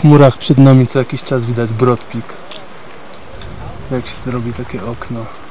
chmurach przed nami co jakiś czas widać Broad Peak. Jak się zrobi takie okno.